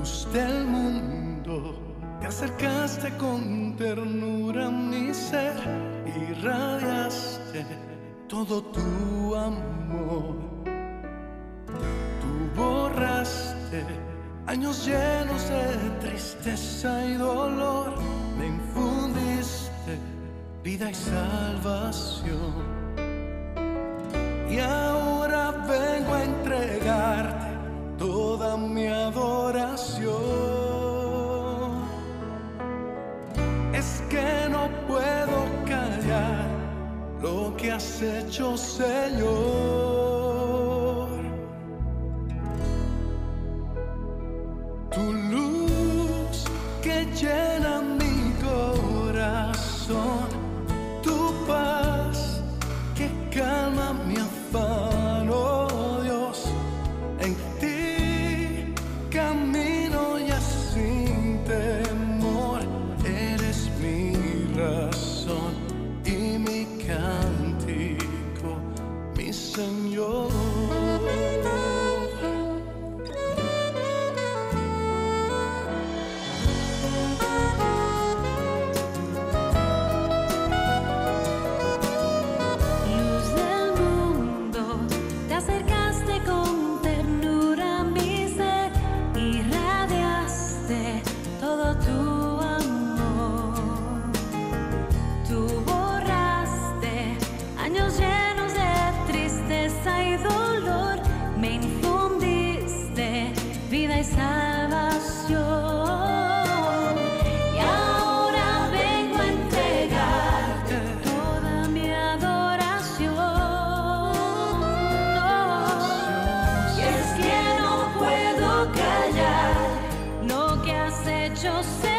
luz del mundo, te acercaste con ternura a mi ser, irradiaste todo tu amor. Tú borraste años llenos de tristeza y dolor, me infundiste vida y salvación. Y ahora vengo a entregarte toda mi adoración. Es que no puedo callar lo que has hecho, Señor. Tu luz que llena mi corazón, tu paz que calma mi afán, oh Dios. En ti camino ya sin temor, eres mi razón y mi cántico, mi Señor. Vida y salvación. Y ahora vengo a entregarte toda mi adoración. Y es que no puedo callar lo que has hecho, Señor.